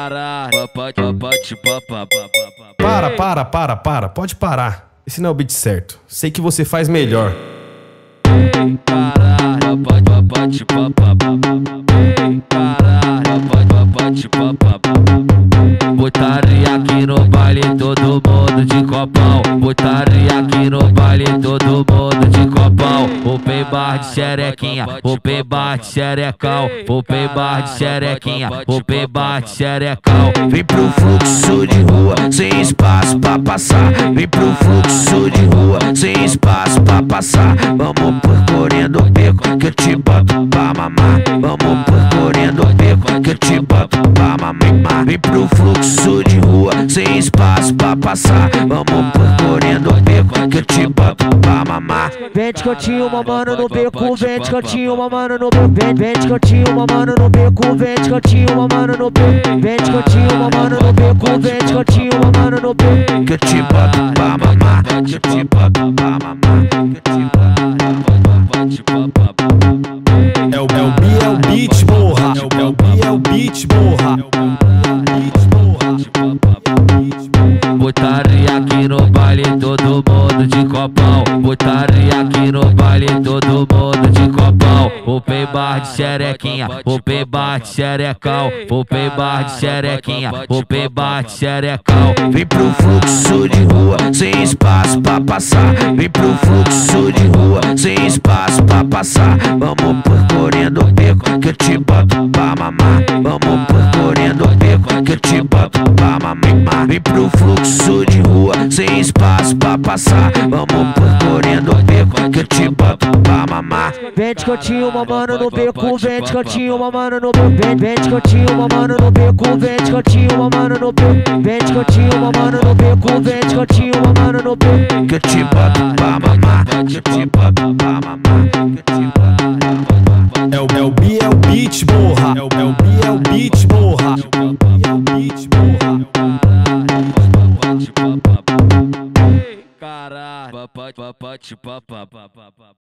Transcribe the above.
caralho, Para, pode parar. Esse não é o beat certo. Sei que você faz melhor. caralho, putaria aqui no baile, todo mundo de copão. Putaria aqui no baile, todo mundo de copão. Open bar de xerequinha, open bar de xerecão. Open bar de xerequinha, open bar de xerecão. Vem pro fluxo de rua, sem espaço pra passar. Vem pro fluxo de rua, sem espaço pra passar. Vamos percorrendo o beco que eu te boto pra mamar. Vamos percorrendo o beco que eu te boto pra mamar. Vem pro fluxo de rua, sem espaço pra passar. Vamos percorrendo o beco que eu te boto pra mamar. Vem de cantinho mamando no beco, vem de cantinho mamando no beco. Vem de cantinho mamando no beco, vem de cantinho mamando no beco. Vem de cantinho mamando no beco, vem de cantinho mamando no beco. Que eu te boto pra mamar, que eu te boto pra mamar, que eu te boto pra mamar. É o beat, porra. É o beat, porra. Putaria aqui no baile, todo mundo de copão. Putaria aqui no baile, todo mundo de copão. Open bar de xerequinha, open bar de xerecão. Open bar de xerequinha, open bar de xerecão. Vem pro fluxo de rua, sem espaço pra passar. Vem pro fluxo de rua, sem espaço pra passar. Vamos percorrendo o beco que eu te boto pra mamar. Vamos percorrendo o beco que eu te boto pra mamar. Vem pro fluxo de rua, sem espaço pra passar. Vamos percorrendo o beco que eu te boto pra mamar. Vem de cantinho mamando no beco, vem de cantinho mamando no beco. Vem de cantinho mamando no beco, vem de cantinho mamando no beco. Vem de cantinho mamando no beco, vem de cantinho mamando no beco. Que eu te boto pra mamar, que eu te boto pra mamar, que eu te boto pra mamar. É o beat, porra. É o beat, porra. É o beat, porra. Caralho,